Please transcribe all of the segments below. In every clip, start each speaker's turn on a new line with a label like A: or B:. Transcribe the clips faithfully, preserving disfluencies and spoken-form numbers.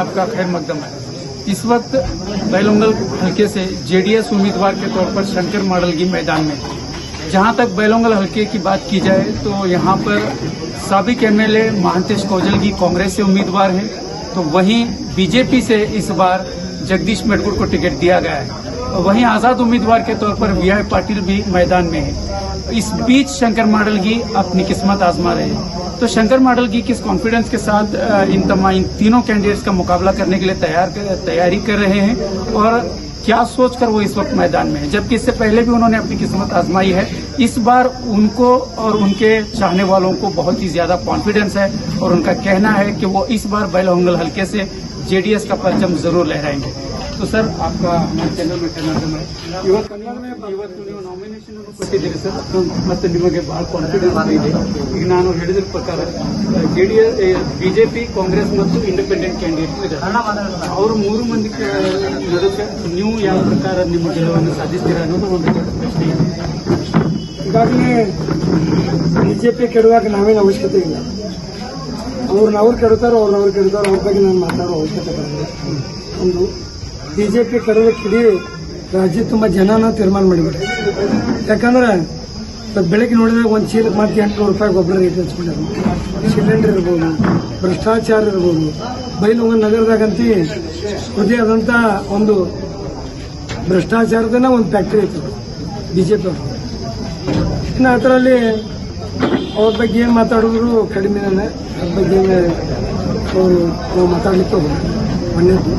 A: आपका खैर मकदम है। इस वक्त बैलुंगल हल्के से जेडीएस उम्मीदवार के तौर पर शंकर माडलगी मैदान में। जहां तक बैलुंगल हल्के की बात की जाए तो यहां पर साबिक एमएलए महांतेश कौजलगी कांग्रेस से उम्मीदवार हैं, तो वहीं बीजेपी से इस बार जगदीश मेटकुर को टिकट दिया गया है। वहीं आजाद उम्मीदवार के तौर पर वी आई पाटिल भी मैदान में है। इस बीच शंकर माडलगी अपनी किस्मत आजमा रहे हैं। तो शंकर माडलगी किस कॉन्फिडेंस के साथ इन तमाम इन तीनों कैंडिडेट्स का मुकाबला करने के लिए तैयार तैयारी कर रहे हैं और क्या सोचकर वो इस वक्त मैदान में है, जबकि इससे पहले भी उन्होंने अपनी किस्मत आजमाई है। इस बार उनको और उनके चाहने वालों को बहुत ही ज्यादा कॉन्फिडेंस है और उनका कहना है कि वो इस बार बैलुंगल हल्के से जेडीएस का परचम जरूर लहराएंगे। तो सर, आपका हमारे चैनल में कहना है ಇವತ್ತು ಇವತ್ತು ನೀವು ನಾಮಿನೇಷನ್ ಅನ್ನು ಕೊಟ್ಟಿದ್ದೀರಿ ಸರ್, ಮತ್ತೆ ನಿಮಗೆ ಬಹಳ ಕಾನ್ಫಿಡೆನ್ಸ್ ಇದೆ. ಈಗ ನಾನು ಹೇಳಿದ ಪ್ರಕಾರ ಜೆಡಿಎಸ್, ಬಿಜೆಪಿ, ಕಾಂಗ್ರೆಸ್ ಮತ್ತು ಇಂಡಿಪೆಂಡೆಂಟ್ ಕ್ಯಾಂಡಿಡೇಟ್ ಇದ್ದಾರೆ. ಅವರು ಮೂರು ಮಂದಿ ನಡುವೆ ನೀವು ಯಾವ ಪ್ರಕಾರ ನಿಮ್ಮ ಗೆಲುವನ್ನು ಸಾಧಿಸ್ತೀರಾ ಅನ್ನೋದು ಒಂದು ಪ್ರಶ್ನೆ ಇದೆ.
B: ಈಗಾಗಲೇ ಬಿಜೆಪಿ ಕೆಡುವಾಗ ನಾವೇನು ಅವಶ್ಯಕತೆ ಇಲ್ಲ. ಅವ್ರನ್ನ ಅವ್ರು ಕೆಡುತ್ತಾರೋ ಅವ್ರನ್ನ ಕೆಡುತ್ತಾರೋ ಅವ್ರ ಬಗ್ಗೆ ನಾನು ಮಾತಾಡೋ ಅವಶ್ಯಕತೆ ಬರಲ್ಲ. ಒಂದು ಬಿಜೆಪಿ ಕೆಡೋದಕ್ಕೆ ಇಡೀ ರಾಜ್ಯ ತುಂಬ ಜನನ ತೀರ್ಮಾನ ಮಾಡಿಬಿಟ್ರೆ. ಯಾಕಂದ್ರೆ ಬೆಳಗ್ಗೆ ನೋಡಿದ್ರೆ ಒಂದು ಚೀಲಕ್ಕೆ ಮತ್ತೆ ಎಂಟುನೂರು ರೂಪಾಯಿ ಗೊಬ್ಬರ ರೇಟ್ ಹಚ್ಬಿಟ್ಟಾರೆ. ಸಿಲಿಂಡರ್ ಇರ್ಬೋದು, ಭ್ರಷ್ಟಾಚಾರ ಇರ್ಬೋದು, ಬೈಲುಂಗಲ್ ನಗರದಾಗಂತೂ ಹೃದಯದಂತ ಒಂದು ಭ್ರಷ್ಟಾಚಾರದನ್ನ ಒಂದು ಫ್ಯಾಕ್ಟರಿ ಇತ್ತು ಬಿಜೆಪಿ ಅವರು. ಇನ್ನು ಅದರಲ್ಲಿ ಅವ್ರ ಬಗ್ಗೆ ಏನು ಮಾತಾಡಿದ್ರು ಕಡಿಮೆನೇ. ಅದ್ರ ಬಗ್ಗೆ ಅವರು ನಾವು ಮಾತಾಡ್ಲಿಕ್ಕೆ ಮೊನ್ನೆದ್ದು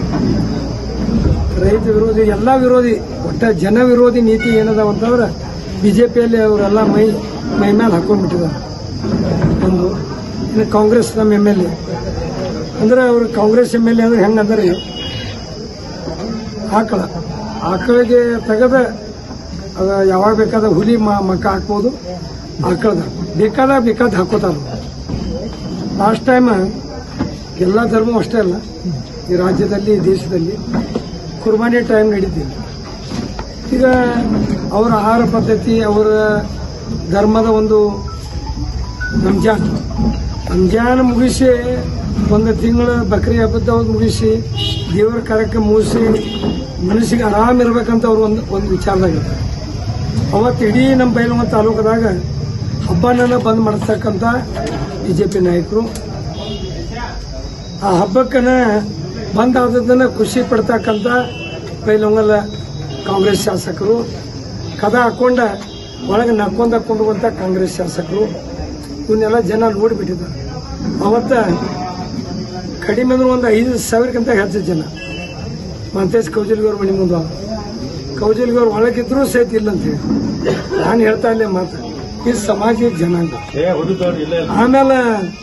B: ರೈತ ವಿರೋಧಿ, ಎಲ್ಲ ವಿರೋಧಿ, ಒಟ್ಟ ಜನ ವಿರೋಧಿ ನೀತಿ ಏನದಾವ ಅಂತಂದ್ರೆ ಬಿಜೆಪಿಯಲ್ಲಿ ಅವರೆಲ್ಲ ಮೈ ಮೈ ಮೇಲೆ ಹಾಕೊಂಡ್ಬಿಟ್ಟಿದ್ದಾರೆ. ಒಂದು ಇನ್ನು ಕಾಂಗ್ರೆಸ್ ನಮ್ಮ ಎಮ್ ಎಲ್ ಎ ಅಂದ್ರೆ ಅವರು ಕಾಂಗ್ರೆಸ್ ಎಮ್ ಎಲ್ ಎ ಅಂದ್ರೆ ಹೆಂಗಂದ್ರೆ ಆಕಳ ಆಕಳಿಗೆ ತೆಗೆದ ಅದ ಯಾವಾಗ ಬೇಕಾದ ಹುಲಿ ಮಕ್ಕ ಹಾಕ್ಬೋದು, ಆಕಳದ ಬೇಕಾದ ಬೇಕಾದ ಹಾಕೋತಾರ. ಲಾಸ್ಟ್ ಟೈಮ್ ಎಲ್ಲ ಧರ್ಮ ಅಷ್ಟೇ ಅಲ್ಲ, ಈ ರಾಜ್ಯದಲ್ಲಿ ದೇಶದಲ್ಲಿ ಕುರ್ಬಾನಿ ಟೈಮ್ ನಡೀತಿದೆ. ಈಗ ಅವರ ಆಹಾರ ಪದ್ಧತಿ, ಅವರ ಧರ್ಮದ ಒಂದು ರಂಜಾನ್ ರಂಜಾನ್ ಮುಗಿಸಿ ಒಂದು ತಿಂಗಳ ಬಕ್ರಿ ಹಬ್ಬದ ಮುಗಿಸಿ ದೇವರ ಕಾರ್ಯಕ್ರಮ ಮುಗಿಸಿ ಮನಸ್ಸಿಗೆ ಆರಾಮ್ ಇರ್ಬೇಕಂತ ಅವರು ಒಂದು ಒಂದು ವಿಚಾರದಾಗಿರ್ತಾರೆ. ಅವತ್ತು ಇಡೀ ನಮ್ಮ ಬೈಲುಂಗಲ್ ತಾಲೂಕದಾಗ ಹಬ್ಬನ ಬಂದ್ ಮಾಡಿಸ್ತಕ್ಕಂಥ ಬಿಜೆಪಿ ನಾಯಕರು ಆ ಹಬ್ಬಕ್ಕನ ಬಂದ್ ಆದದನ್ನ ಖುಷಿ ಪಡ್ತಕ್ಕಂಥ ಬೈಲುಂಗಲ್ ಕಾಂಗ್ರೆಸ್ ಶಾಸಕರು, ಕದ ಹಾಕೊಂಡ ಒಳಗೆ ನಕ್ಕೊಂಡ್ ಹಾಕೊಂಡುವಂತ ಕಾಂಗ್ರೆಸ್ ಶಾಸಕರು, ಇವನ್ನೆಲ್ಲ ಜನ ನೋಡಿಬಿಟ್ಟಿದ್ದಾರೆ. ಅವತ್ತ ಕಡಿಮೆ ಅಂದ್ರೆ ಒಂದು ಐದು ಸಾವಿರಕ್ಕಿಂತ ಹೆಚ್ಚು ಜನ ಮಂತೇಶ್ ಕೌಜಲ್ಗಿ ಅವ್ರ ಮನೆ ಮುಂದೆ ಕೌಜಲ್ಗಿ ಅವ್ರು ಒಳಗಿದ್ರು ಸಹಿತ ಇಲ್ಲ ಅಂತ ಹೇಳಿ ನಾನು ಹೇಳ್ತಾ ಇಲ್ಲೇ ಮಾತು. ಈ ಸಮಾಜ ಜನಾಂಗ ಆಮೇಲೆ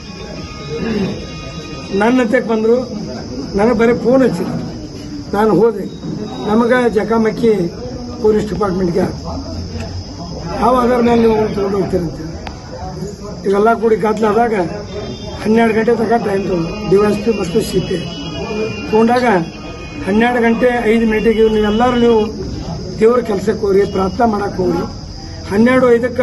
B: ನನ್ನ ಹತ್ತಕ್ಕೆ ಬಂದ್ರು, ನನಗೆ ಬರೀ ಫೋನ್ ಹಚ್ಚಿದ್ರು. ನಾನು ಹೋದೆ, ನಮಗ ಜಕಾಮಕ್ಕಿ ಪೊಲೀಸ್ ಡಿಪಾರ್ಟ್ಮೆಂಟ್ಗೆ ಆವಾಗ ಮೇಲೆ ನೀವು ತಗೊಂಡು ಹೋಗ್ತೀರಂತ ಇವೆಲ್ಲ ಕೂಡಿ ಗದ್ದಲಾದಾಗ ಹನ್ನೆರಡು ಗಂಟೆ ತನಕ ಟೈಮ್ ತಗೊಂಡು ಡಿವೈಎಸ್ಪಿ ಮತ್ತು ಸಿ ಪಿ ತಗೊಂಡಾಗ ಹನ್ನೆರಡು ಗಂಟೆ ಐದು ಮಿನಿಟಿಗೆ ನೀವೆಲ್ಲರೂ ನೀವು ದೇವ್ರ ಕೆಲಸಕ್ಕೆ ಹೋಗ್ರಿ, ಪ್ರಾರ್ಥನಾ ಮಾಡಕ್ಕೆ ಹೋಗ್ರಿ. ಹನ್ನೆರಡು ಐದಕ್ಕೆ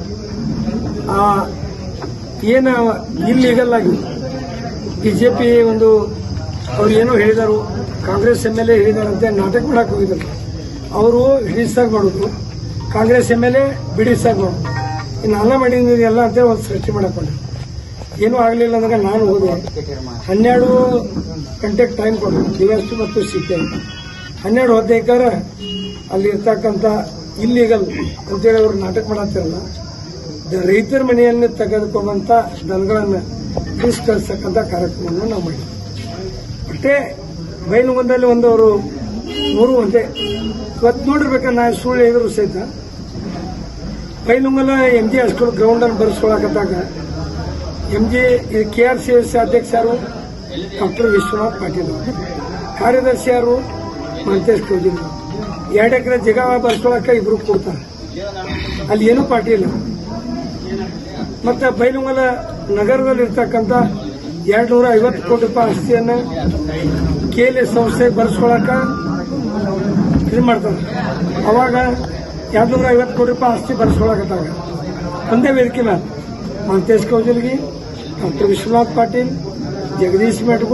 B: ಏನು ಇಲ್ಲೀಗಲ್ ಆಗಿ ಬಿಜೆಪಿ ಒಂದು ಅವ್ರು ಏನೋ ಹೇಳಿದಾರು, ಕಾಂಗ್ರೆಸ್ ಎಮ್ ಎಲ್ ಎ ಹೇಳಿದಾರಂತೆ ನಾಟಕ ಮಾಡಕ್ಕೆ ಹೋಗಿದ್ರು. ಅವರು ಹಿಡಿಸಾಗ ಮಾಡಿದ್ರು, ಕಾಂಗ್ರೆಸ್ ಎಮ್ ಎಲ್ ಎ ಬಿಡಿಸಾಗ ಮಾಡಿದ್ರು. ಇನ್ನು ಅಲ್ಲ ಮಾಡಿಲ್ಲ ಅಂತ ಒಂದು ಸೃಷ್ಟಿ ಮಾಡಕೊಂಡ್ರು. ಏನೂ ಆಗಲಿಲ್ಲ ಅಂದಾಗ ನಾನು ಹೋದೆ. ಹನ್ನೆರಡು ಗಂಟೆಗೆ ಟೈಮ್ ಕೊಡು ಡಿವೈಎಸ್ಪಿ ಮತ್ತು ಸಿ ಪಿ ಅಂತ. ಹನ್ನೆರಡು ಹದಿನೈದರ ಅಲ್ಲಿ ಇರ್ತಕ್ಕಂಥ ಇಲ್ಲೀಗಲ್ ಅಂತೇಳಿ ಅವರು ನಾಟಕ ಮಾಡತ್ತಿರಲ್ಲ, ರೈತರ ಮನೆಯನ್ನು ತೆಗೆದುಕೊಂಡಂತ ದನಗಳನ್ನು ಕಳಿಸ್ತಕ್ಕಂಥ ಕಾರ್ಯಕ್ರಮವನ್ನು ನಾವು ಮಾಡಿದ್ವಿ. ಅಷ್ಟೇ ಬೈಲುಂಗಲದಲ್ಲಿ ಒಂದು ಅವರು ಮೂರು ಒಂದೇ ಇವತ್ತು ನೋಡಿರ್ಬೇಕಾದ್ರೆ ನಾನು ಸುಳ್ಳು ಹೇಳಿದ್ರು ಸಹಿತ ಬೈಲುಂಗಲ ಎಂ ಜಿ ಹೈಸ್ಕೂಲ್ ಗ್ರೌಂಡ್ ಅನ್ನು ಬರೆಸ್ಕೊಳಕತ್ತಾಗ M G K R C S ಅಧ್ಯಕ್ಷ ಯಾರು ಡಾಕ್ಟರ್ ವಿಶ್ವನಾಥ್ ಪಾಟೀಲ್, ಕಾರ್ಯದರ್ಶಿ ಯಾರು ಮಂತೇಶ್ ಕೌಜಲ್ಗಿ. ಎರಡು ಎಕರೆ ಜಾಗ ಬರ್ಸ್ಕೊಳಕ ಇಬ್ರು ಕೊಡ್ತಾರೆ, ಅಲ್ಲಿ ಏನೂ ಪಾರ್ಟಿ ಇಲ್ಲ. ಮತ್ತೆ ಬೈಲುಂಗಲ ನಗರದಲ್ಲಿ ಇರ್ತಕ್ಕಂಥ ಎರಡು ನೂರ ಐವತ್ತು ಕೋಟಿ ರೂಪಾಯಿ ಆಸ್ತಿಯನ್ನ ಕೆಎಲ್ಎ ಸಂಸ್ಥೆಗೆ ಬರ್ಸ್ಕೊಳಕ ಇದು ಮಾಡ್ತಾರೆ. ಅವಾಗ ಎರಡು ನೂರ ಐವತ್ತು ಕೋಟಿ ರೂಪಾಯಿ ಆಸ್ತಿ ಬರ್ಸ್ಕೊಳಕತ್ತಾಗ ಒಂದೇ ವೇದಿಕೆ ಮೇಲೆ ಮಂತೇಶ್ ಕೌಜಲ್ಗಿ, ಡಾಕ್ಟರ್ ವಿಶ್ವನಾಥ್ ಪಾಟೀಲ್, ಜಗದೀಶ್ ಮೇಟ್ಗುಡ್,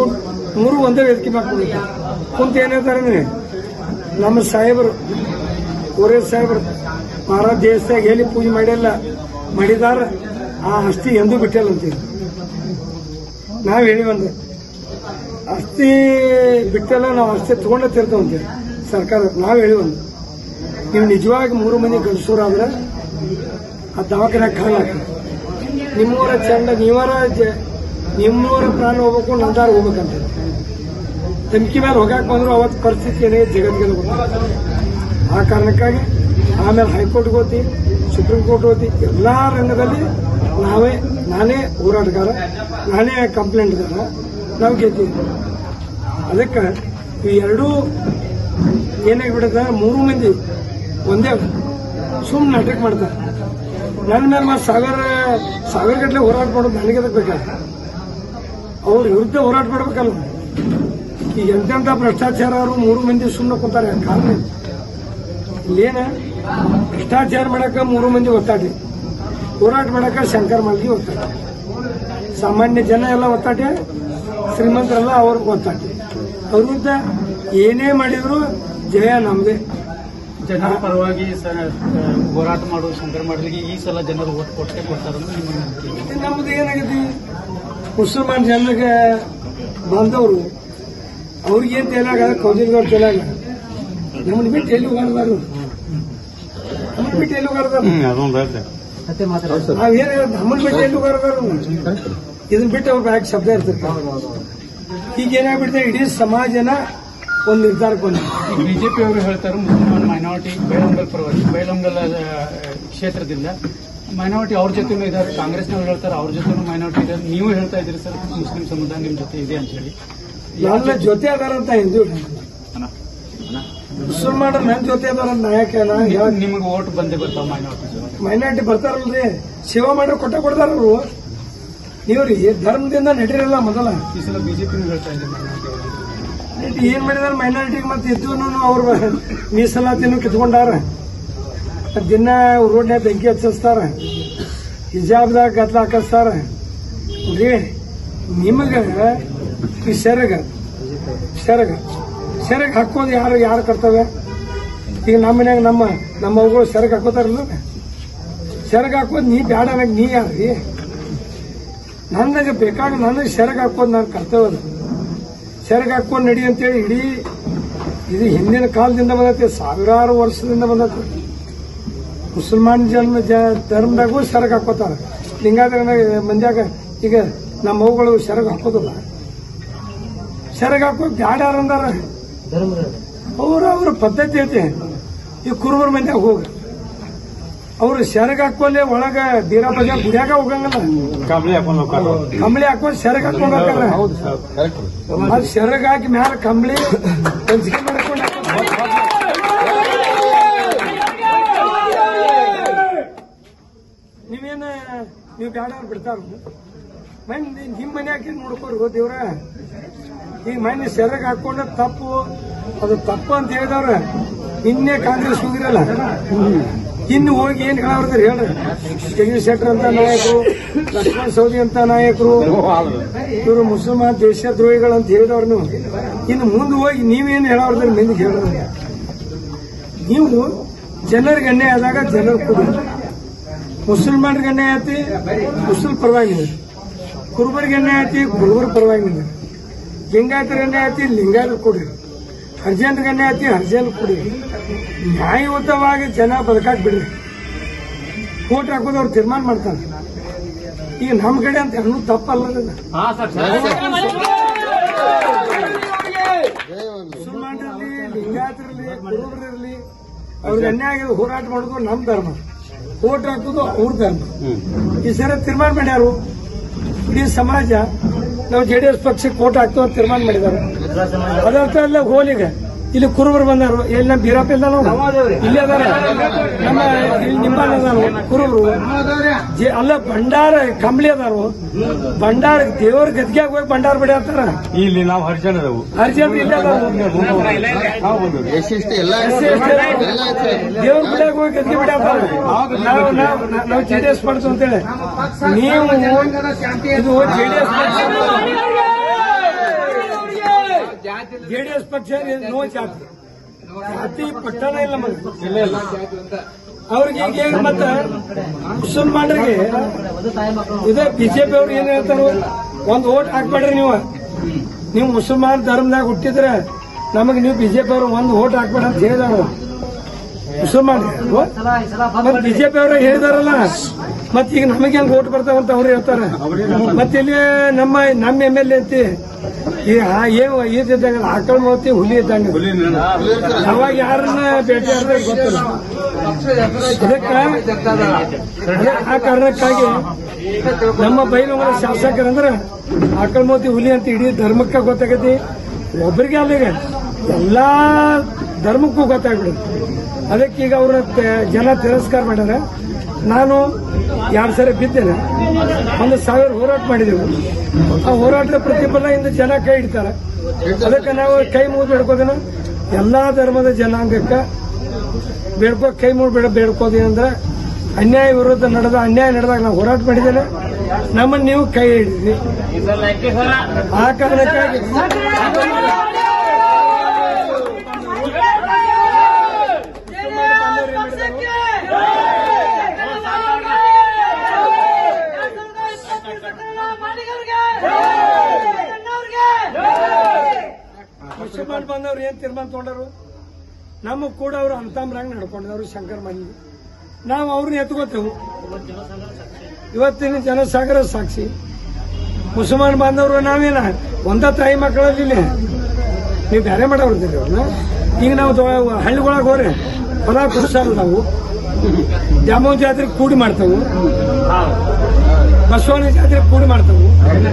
B: ಮೂರು ಒಂದೇ ವೇದಿಕೆ ಮಾಡ್ಕೊಂಡು ಕುಂತ ಏನ್ ಹೇಳ್ತಾರೆ ನಮ್ಮ ಸಾಹೇಬರು ಕೋರೇ ಸಾಹೇಬರು ಮಹಾರಾಜ ದೇಶದಾಗ ಎಲ್ಲಿ ಪೂಜೆ ಮಾಡಿಲ್ಲ ಮಾಡಿದಾರ ಆ ಅಸ್ಥಿ ಎಂದೂ ಬಿಟ್ಟಿಲ್ಲ ಅಂತೀವಿ. ನಾವ್ ಹೇಳಿ ಒಂದು ಅಸ್ಥಿ ಬಿಟ್ಟಲ್ಲ, ನಾವು ಅಸ್ಥಿ ತಗೊಂಡ ತಿರ್ತವಂತೀವಿ ಸರ್ಕಾರ. ನಾವ್ ಹೇಳಿ ಒಂದು ನೀವು ನಿಜವಾಗಿ ಮೂರು ಮಂದಿ ಗಂಡಸೂರಾದ್ರೆ ಆ ದವಾಖಾನೆ ಕಾಲ ನಿಮ್ಮೂರ ಚಂಡ ನೀವರ ನಿಮ್ಮೂರ ಪ್ರಾಣ ಹೋಗ್ಬೇಕು, ನಂದಾರ ಹೋಗ್ಬೇಕಂತ ಧಮಕಿ ಮೇಲೆ ಹೋಗಾಕ್ ಬಂದ್ರು ಅವತ್ತು ಪರಿಸ್ಥಿತಿ ಏನೇ ಜಗತ್ತಿಗೆ ಗೊತ್ತ. ಆ ಕಾರಣಕ್ಕಾಗಿ ಆಮೇಲೆ ಹೈಕೋರ್ಟ್ಗೆ ಹೋತಿ, ಸುಪ್ರೀಂ ಕೋರ್ಟ್ ಹೋತಿ, ಎಲ್ಲಾ ರಂಗದಲ್ಲಿ ನಾವೇ ನಾನೇ ಹೋರಾಟಗಾರ, ನಾನೇ ಕಂಪ್ಲೇಂಟ್ಗಾರ, ನಾವು ಗೆದ್ದೀವಿ. ಅದಕ್ಕೆ ಈ ಎರಡೂ ಏನಾಗ್ಬಿಡುತ್ತೆ, ಮೂರು ಮಂದಿ ಒಂದೇ ಸುಮ್ಮನೆ ನಾಟಕ ಮಾಡ್ತಾರೆ. ನನ್ನ ಮೇಲೆ ಮತ್ತೆ ಸಾವಿರ ಸಾವಿರ ಗಟ್ಟಲೆ ಹೋರಾಟ ಮಾಡೋದು ನನಗೆ ಅದಕ್ಕೆ ಬೇಕಾದ್ರೆ ಅವ್ರ ವಿರುದ್ಧ ಹೋರಾಟ ಮಾಡ್ಬೇಕಲ್ಲ. ಈಗ ಎಂತೆಂಥ ಭ್ರಷ್ಟಾಚಾರ ಅವರು ಮೂರು ಮಂದಿ ಸುಮ್ಮನೆ ಕುಂತಾರೆ. ಕಾರಣ ಇಲ್ಲೇನ ಭ್ರಷ್ಟಾಚಾರ ಮಾಡಕ ಮೂರು ಮಂದಿ ಒತ್ತಾಟಿ, ಹೋರಾಟ ಮಾಡಕ ಶಂಕರ್ ಮಾಲ್ಗಿ ಒತ್ತಾಟಿ, ಸಾಮಾನ್ಯ ಜನ ಎಲ್ಲ ಒತ್ತಾಟಿ, ಶ್ರೀಮಂತರೆಲ್ಲ ಅವ್ರಿಗೆ ಒತ್ತಾಟಿ. ಅವ್ರ ವಿರುದ್ಧ ಏನೇ ಮಾಡಿದ್ರು ಜಯ ನಮ್ದೇ.
A: ಜನರ ಪರವಾಗಿ ಹೋರಾಟ ಮಾಡೋ ಶಂಕರ್ ಮಾಡಲಿಗೆ ಈ ಸಲ ಜನರು ಓಟ್ ಕೊಟ್ಟೆ ಕೊಡ್ತಾರೆ.
B: ನಮ್ದು ಏನಾಗೈತಿ, ಮುಸಲ್ಮಾನ್ ಜನರಿಗೆ ಬಂದವರು ಅವ್ರಿಗೇನ್ ತೇಲಾಗ ಕೌಜಿಲ್ಗವ್ರ ತೇಲಾಗ ನಮ್ಮನ್ನ ಬಿಟ್ಟು ಎಲ್ಲಿ ಹೋಗಾಡ್ದಾರು, ನಮ್ಮನ್ನ ಬಿಟ್ಟು ಎಲ್ಲಿ ಹೋಗಾಡ್ದಾರು, ನಾವೇನ ನಮ್ಮನ್ನ ಬಿಟ್ಟು ಎಲ್ಲಿ ಹೋಗಾಡ್ದಾರು. ಇದನ್ನ ಬಿಟ್ಟು ಅವ್ರ ಬ್ಯಾಗ್ ಶಬ್ದ ಇರ್ತಿರ್ತಾರೆ. ಈಗ ಏನಾಗ್ಬಿಡ್ತಾರೆ, ಇಡೀ ಸಮಾಜನ ಒಂದು ನಿರ್ಧಾರಕ್ಕೆ ಬಂದ.
A: ಬಿಜೆಪಿ ಅವರು ಹೇಳ್ತಾರೆ ಮುಸಲ್ಮಾನ್ ಮೈನಾರಿಟಿ ಬೈಲಹೊಂಗಲ್ ಪರವಾಗಿ, ಬೈಲಹೊಂಗಲ್ ಕ್ಷೇತ್ರದಿಂದ ಮೈನಾರಿಟಿ ಅವ್ರ ಜೊತೆನೂ ಇದ್ದಾರೆ. ಕಾಂಗ್ರೆಸ್ನವ್ರು ಹೇಳ್ತಾರೆ ಅವ್ರ ಜೊತೆನೂ ಮೈನಾರಿಟಿ ಇದ್ದಾರೆ. ನೀವು ಹೇಳ್ತಾ ಇದ್ದೀರಿ ಸರ್ ಮುಸ್ಲಿಂ ಸಮುದಾಯ ನಿಮ್ ಜೊತೆ ಇದೆ ಅಂತ ಹೇಳಿ.
B: ನನ್ನ ಜೊತೆ ಅದಾರಂತ ಹಿಂದೂ ಮುಸಲ್ಮಾನರು ನನ್ನ ಜೊತೆ ಅದಾರಂತ ನಾಯಕ
A: ನಿಮಗೆ ಓಟ್ ಬಂದೇ ಬರ್ತಾವ ಮೈನಾರಿಟಿ
B: ಮೈನಾರಿಟಿ ಬರ್ತಾರಲ್ರಿ, ಸೇವಾ ಮಾಡ್ರೆ ಕೊಟ್ಟ ಕೊಡ್ತಾರಲ್ರು. ನೀವ್ರಿ ಧರ್ಮದಿಂದ ನಡೀರಲ್ಲ ಮೊದಲ.
A: ಈ ಸಲ ಬಿಜೆಪಿನೂ ಹೇಳ್ತಾ ಇದ್ದಾರೆ
B: ಏನ್ ಮಾಡಿದಾರೆ ಮೈನಾರಿಟಿಗೆ, ಮತ್ತೆ ಇದ್ದು ಅವ್ರ ಮೀಸಲಾತಿನೂ ಕಿತ್ಕೊಂಡಾರ. ದಿನ ರೋಡ್ನ್ಯಾಗ ಬೆಂಕಿ ಹಚ್ಚಿಸ್ತಾರ, ಹಿಜಾಬ್ದಾಗ ಗದ್ಲ ಹಾಕಿಸ್ತಾರ. ನೋಡ್ರಿ ನಿಮಗ ಈ ಸೆರಗ ಸೆರಗ ಸೆರಗ್ ಹಾಕೋದು ಯಾರು ಯಾರು ಕರ್ತವ್ಯ? ಈಗ ನಮ್ಮ ಮನ್ಯಾಗ ನಮ್ಮ ನಮ್ಮ ಅವುಗಳು ಸೆರಗ್ ಹಾಕೋತಾರಲ್ಲ, ಸೆರಗ್ ಹಾಕೋದು ನೀ ಬ್ಯಾಡ ಅನ್ನಕ್ ನೀ ಯಾರ್ರಿ? ನನಗೆ ಬೇಕಾಗ ನನಗೆ ಸೆರಗ್ ಹಾಕೋದು ನನ್ನ ಕರ್ತವ್ಯ ಅದು. ಸೆರಗ್ ಹಾಕೊಂಡು ನಡಿ ಅಂತೇಳಿ ಇಡೀ ಇದು ಹಿಂದಿನ ಕಾಲದಿಂದ ಬಂದೈತಿ, ಸಾವಿರಾರು ವರ್ಷದಿಂದ ಬಂದೈತಿ. ಮುಸಲ್ಮಾನ್ ಜನ್ಮ ಧರ್ಮದಾಗೂ ಸೆರಗ್ ಹಾಕೋತಾರ, ಲಿಂಗಾಯತ ಮಂದ್ಯಾಗ ಈಗ ನಮ್ಮ ಅವುಗಳು ಸೆರಗ್ ಹಾಕೋದಿಲ್ಲ. ಸೆರಗ್ ಹಾಕೋದು ಬ್ಯಾಡ ಅಂದಾರ, ಅವ್ರ ಅವ್ರ ಪದ್ಧತಿ ಐತಿ. ಈ ಕುರುಬರ ಮಂದ್ಯಾಗ ಹೋಗ ಅವ್ರು ಸೆರಗ್ ಹಾಕೋಲೆ ಒಳಗ ಬೀರ ಬಜ ಗುಡಿಯಾಗ ಹೋಗಂಗಲ್ಲ, ಕಂಬಳಿ ಹಾಕೊಂಡು ಸೆರಗ್ ಹಾಕೊಂಡ್ ಹೋಗ್ತಾರ. ಅದು ಸೆರಗ್ ಹಾಕಿ ಮ್ಯಾಲ ಕಂಬಳಿ ಹಂಚಿಕೆ ಮಾಡ್ಕೊಂಡು ನೀವೇನ ನೀವು ಬ್ಯಾಡ ಬಿಡ್ತಾರ. ಮಂದಿ ನಿಮ್ ಮನ್ಯಾಗ ನೋಡ್ಕೋರು ದೇವ್ರ. ಈಗ ಮನೆ ಸೆರಗ್ ಹಾಕೊಂಡ ತಪ್ಪು, ಅದು ತಪ್ಪು ಅಂತ ಹೇಳಿದವ್ರ ನಿನ್ನೆ ಕಾಂಗ್ರೆಸ್ ಹೋಗಿರಲ್ಲ, ಇನ್ನು ಹೋಗಿ ಏನ್ ಹೇಳವ್ರದಾರ ಹೇಳ್ರಿ. ಜಗದೀಶ್ ಶೆಟ್ಟರ್ ಅಂತ ನಾಯಕರು, ಲಕ್ಷ್ಮಣ್ ಸವದಿ ಅಂತ ನಾಯಕರು, ಇವರು ಮುಸಲ್ಮಾನ್ ದೇಶದ್ರೋಹಿಗಳು ಅಂತ ಹೇಳಿದವ್ರು. ನೀವು ಇನ್ನು ಮುಂದೆ ಹೋಗಿ ನೀವೇನು ಹೇಳವ್ರದಾರ ಮಂದಿಗೆ ಹೇಳ್ರಿ. ನೀವು ಜನರಿಗೆ ಅನ್ಯಾಯ ಆದಾಗ ಜನರು ಕೊಡಿ. ಮುಸಲ್ಮಾನ್ರಿಗೆ ಅನ್ಯಾಯ ಆಯ್ತಿ, ಮುಸಲ್ ಪರವಾಗಿ ನಿಂದ್ರಿ. ಕುರುಬರಿಗೆ ಅನ್ಯಾಯ ಆಯ್ತಿ, ಕುರುಬರ ಪರವಾಗಿ ನಿಂದ್ರಿ. ಲಿಂಗಾಯತರಿಗೆ ಅನ್ಯಾಯ ಆಯ್ತಿ, ಲಿಂಗಾಯತರು ಕೊಡಿ. ಹರ್ಜನ್ರಿಗೆ ಅನ್ಯಾಯ ಆಯ್ತಿ, ಹರ್ಜನ್ ಕೊಡಿ. ನ್ಯಾಯಯುತವಾಗಿ ಜನ ಬದುಕಾಕ್ ಬಿಡ್ರಿ. ಕೋಟ್ ಹಾಕೋದು ಅವ್ರು ತೀರ್ಮಾನ ಮಾಡ್ತಾರೆ. ಈಗ ನಮ್ಮ ಕಡೆ ಅಂತ ಅನ್ನೋದು ತಪ್ಪಲ್ಲ. ಮುಸಲ್ಮಾನರಲ್ಲಿ, ಲಿಂಗಾಯತರಲ್ಲಿ, ಕುರುಬರಿರಲಿ, ಅವ್ರಿಗೆ ಅನ್ಯಾಯ ಆಗಿದೆ ಹೋರಾಟ ಮಾಡೋದು ನಮ್ಮ ಧರ್ಮ, ಕೋಟ್ ಹಾಕೋದು ಅವ್ರ ಧರ್ಮ. ಈ ಸರ ತೀರ್ಮಾನ ಮಾಡ್ಯಾರು ಇಡೀ ಸಮಾಜ. ನಾವು ಜೆಡಿಎಸ್ ಪಕ್ಷಕ್ಕೆ ಕೋಟ್ ಹಾಕ್ತೇವೆ ಅಂತ ತೀರ್ಮಾನ ಮಾಡಿದ್ದಾರೆ. ಅದರ್ಥ ಅಲ್ಲ ಹೋಲಿಗೆ ಇಲ್ಲಿ ಕುರುಬರು ಬಂದಾರು. ಎಲ್ಲಿ ನಮ್ಮ ಬೀರಪ್ಪ ಇಲ್ಲ, ನಾವು ಇಲ್ಲಿ ಅದಾರ, ನಮ್ಮ ಇಲ್ಲಿ ನಿಂಬಲ್ಲಿ ಅದಾರು ಕುರುಬರು. ಅಲ್ಲ ಭಂಡಾರ ಕಂಬಳಿ ಅದಾರು. ಭಂಡಾರ ದೇವ್ರ ಗದ್ಗ್ಯಾಗ ಹೋಗಿ ಭಂಡಾರ ಬಿಡತ್ತಾರ.
C: ಇಲ್ಲಿ ನಾವು ಹರ್ಜನ್ ಅದಾವು,
B: ಹರ್ಜನ್ ಇಲ್ಲ ದೇವ್ರ ಬಿಡಾಗ ಹೋಗಿ ಗದ್ಗೆ ಬಿಡತ್ತಾರ. ನಾವು ನಾವು ಜೆಡಿಎಸ್ ಪಡ್ತು ಅಂತೇಳಿ ನೀವು ಇದು ಜೆಡಿಎಸ್ ಜೆಡಿಎಸ್ ಪಕ್ಷ ನೋ ಜಾತಿ ಜಾತಿ ಪಟ್ಟಣ ಇಲ್ಲ ನಮಗೆ ಅವ್ರಿಗೆ ಈಗ ಮತ್ತೆ ಮುಸಲ್ಮಾನರಿಗೆ ಇದೇ ಬಿಜೆಪಿ ಅವ್ರು ಏನ್ ಹೇಳ್ತಾರ, ಒಂದ್ ಓಟ್ ಹಾಕ್ಬೇಡ್ರಿ ನೀವು ನೀವು ಮುಸಲ್ಮಾನ್ ಧರ್ಮದಾಗ ಹುಟ್ಟಿದ್ರೆ ನಮಗೆ ನೀವು ಬಿಜೆಪಿ ಅವರು ಒಂದ್ ಓಟ್ ಹಾಕ್ಬೇಡ ಅಂತ ಹೇಳಿದಾರ ಮುಸಲ್ಮಾನ್. ಬಿಜೆಪಿ ಅವರು ಹೇಳಿದಾರಲ್ಲ, ಮತ್ ಈಗ ನಮಗೆ ಹೆಂಗ್ ಓಟ್ ಬರ್ತಾವಂತ ಅವ್ರು ಹೇಳ್ತಾರೆ. ಮತ್ತೆ ಇಲ್ಲಿ ನಮ್ಮ ನಮ್ಮ ಎಮ್ ಎಲ್ ಎ ಅಂತಿ ಈ ಏನು ಇದ್ದಂಗ ಆಕಳ ಮೌತಿ ಹುಲಿ ಇದ್ದಂಗ, ಅವಾಗ ಯಾರನ್ನ ಭೇಟಿ ಆದ್ರೆ ಗೊತ್ತಿಲ್ಲ. ಅದಕ್ಕೆ ಆ ಕಾರಣಕ್ಕಾಗಿ ನಮ್ಮ ಬೈಲಹೊಂಗಲ ಶಾಸಕರಂದ್ರ ಆಕಳ ಮೌತಿ ಹುಲಿ ಅಂತ ಇಡೀ ಧರ್ಮಕ್ಕೆ ಗೊತ್ತಾಗತಿ, ಒಬ್ಬರಿಗೆ ಅಲ್ಲಿಗೆ ಎಲ್ಲಾ ಧರ್ಮಕ್ಕೂ ಗೊತ್ತಾಗ್ಬಿಡುತ್ತೆ. ಅದಕ್ಕೆ ಈಗ ಅವ್ರ ಜನ ತಿರಸ್ಕಾರ ಮಾಡ್ಯಾರ. ನಾನು ಎರಡು ಸರಿ ಬಿದ್ದೇನೆ, ಒಂದು ಸಾವಿರ ಹೋರಾಟ ಮಾಡಿದೆವು. ಆ ಹೋರಾಟದ ಪ್ರತಿಫಲ ಇಂದ ಜನ ಕೈ ಹಿಡ್ತಾರೆ. ಅದಕ್ಕೆ ನಾವು ಕೈ ಮುಗಿದು ಬೇಡ್ಕೋದೇನ ಎಲ್ಲಾ ಧರ್ಮದ ಜನಾಂಗಕ್ಕೆ ಬೇಡ್ಕೋ ಕೈ ಮುಗಿ ಬೇಡ ಬೇಡ್ಕೋದೇನಂದ್ರೆ ಅನ್ಯಾಯ ವಿರುದ್ಧ ನಡೆದ ಅನ್ಯಾಯ ನಡೆದಾಗ ನಾವು ಹೋರಾಟ ಮಾಡಿದ್ದೇನೆ, ನಮ್ಮನ್ನು ನೀವು ಕೈ ಹಿಡಿದ್ರಿ. ಆ ಕಾರಣಕ್ಕಾಗಿ ಮುಸಲ್ಮಾನ್ ಬಂದವ್ರು ಏನ್ ತೀರ್ಮಾನ ತಗೊಂಡರು, ನಮಗ್ ಕೂಡ ಅವರು ಅಂತಮ್ರಾಗ ನಡ್ಕೊಂಡಿದ್ರು ಶಂಕರ್ ಮನೆ. ನಾವು ಅವ್ರನ್ನ ಎತ್ಕೋತೇವು. ಇವತ್ತಿನ ಜನಸಾಗರ ಸಾಕ್ಷಿ ಮುಸಲ್ಮಾನ್ ಬಾಂಧವರು ನಾವೇನ ಒಂದ ತಾಯಿ ಮಕ್ಕಳಲ್ಲಿ ನೀವು ಬೇರೆ ಮಾಡೋರ್ತೀರಿ ಅವ್ರನ್ನ. ಈಗ ನಾವು ಹಳ್ಳಿಗೊಳಗೆ ಹೋದ್ರೆ ಹೊಲ ಕುಡಿಸಲ್ಲ, ನಾವು ಜಾಮೂನ್ ಜಾತ್ರೆ ಕೂಡಿ ಮಾಡ್ತೇವೆ, ಬಸವನ ಜಾತ್ರೆ ಕೂಡಿ ಮಾಡ್ತೇವೆ.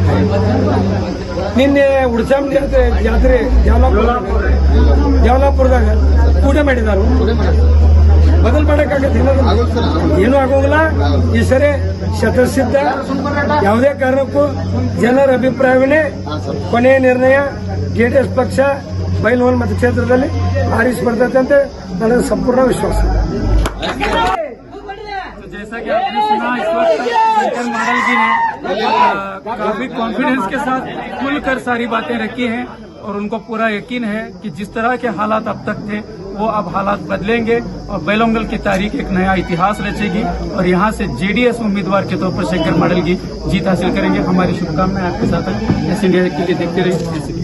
B: ನಿನ್ನೆ ಉಡ್ಸಾಮ್ ಜಾತ್ರೆ ಜಾತ್ರೆ ಜವಲಾಪುರದಾಗ ಕೂಡೆ ಮಾಡಿದಾರು. ಬದಲ್ ಮಾಡಕ್ಕಾಗತ್ತೆ, ಏನೂ ಆಗೋಂಗಿಲ್ಲ. ಈ ಸರಿ ಶತಸಿದ್ಧ, ಯಾವುದೇ ಕಾರಣಕ್ಕೂ ಜನರ ಅಭಿಪ್ರಾಯವೇ ಕೊನೆಯ ನಿರ್ಣಯ. ಜೆಡಿಎಸ್ ಪಕ್ಷ ಬೈಲಹೊಂಗಲ ಮತಕ್ಷೇತ್ರದಲ್ಲಿ ಆರಿಸಿ ಬರ್ತೈತೆ ಅಂತ ನನಗೆ ಸಂಪೂರ್ಣ ವಿಶ್ವಾಸ.
A: जैसा कि आपने सुना, इस वक्त शंकर मॉडल जी ने काफी कॉन्फिडेंस के साथ खुलकर सारी बातें रखी हैं और उनको पूरा यकीन है कि जिस तरह के हालात अब तक थे वो अब हालात बदलेंगे और बैलोंगल की तारीख एक नया इतिहास रचेगी और यहाँ से जेडीएस उम्मीदवार के तौर पर शंकर मॉडल की जीत हासिल करेंगे. हमारी शुभकामनाएं आपके साथ हैं. एस इंडिया के लिए देखते रहिए.